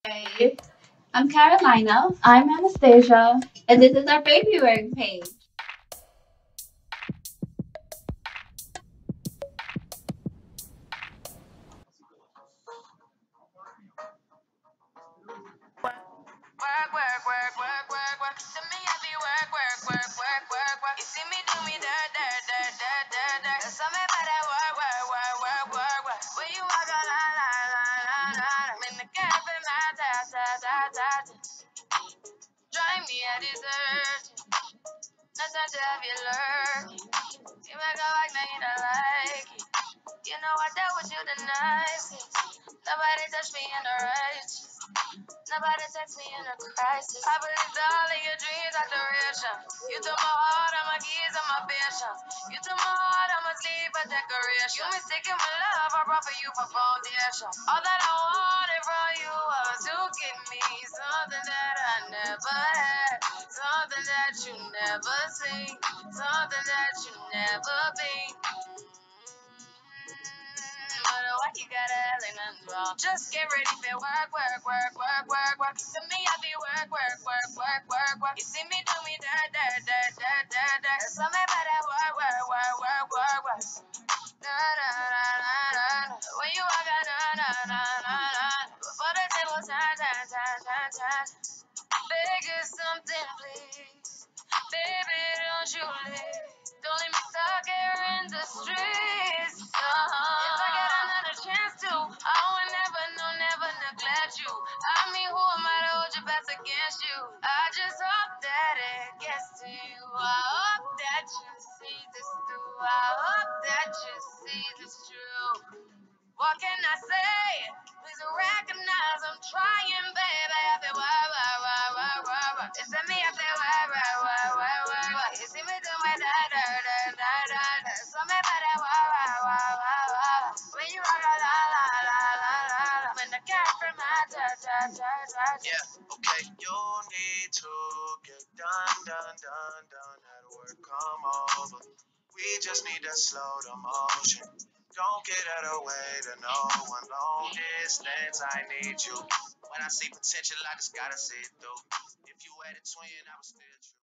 Hi, I'm Carolina. I'm Anastasia, and this is our baby wearing page. Work, work, work, work, work, work. To me, I be work, work, work, work, work, work. You see me do me dirt, dirt, dirt, dirt, dirt, dirt. There's something about that work, work, work, work, work, work. When you walk a line, line, line, line, line. I'm in the cafe, my ta, ta, ta, ta, ta. Drive me a dessert. Nothing to have you learn. You make a like, now you don't like it. You know I dealt with you the nicest. Nobody touched me in the righteous. Nobody text me in a crisis. I believed all of your dreams are duration. You took my heart, all my keys, and my patience. You took my heart, I must leave a decoration. You mistaken my love, I brought for you for foundation. All that I wanted from you was to give me something that I never had, something that you never seen, something that you never been. But why you gotta act like nothing's wrong? Just get ready for work, work, work, work, work, work. To me, I be work, work, work, work, work, work. You see me do me dirt, dirt, dirt, dirt, dirt, dirt. There's something about that work, work, work, work, work, work. Na na na na na. When you walk out, na na na na na. Before the table turn, turn, turn, turn, turn. Beg you something, please. Baby, don't you leave. Don't leave me stuck here in the streets. If I get another chance to, I would never, no, never neglect you. I mean, who am I to hold your best against you? I just hope that it gets to you. I hope that you see this through. I hope that you see this true. What can I say? Please recognize I'm trying, baby. I feel wah. It's me, I feel wah. You see me do my da. So me better wah. When you rock a la. When the cat from my ta. Yeah, okay. You need to get done. At work, come over. We just need to slow the motion. Don't get out of the way to no one. Long distance, I need you. When I see potential, I just gotta see it through. If you had a twin, I would still choose.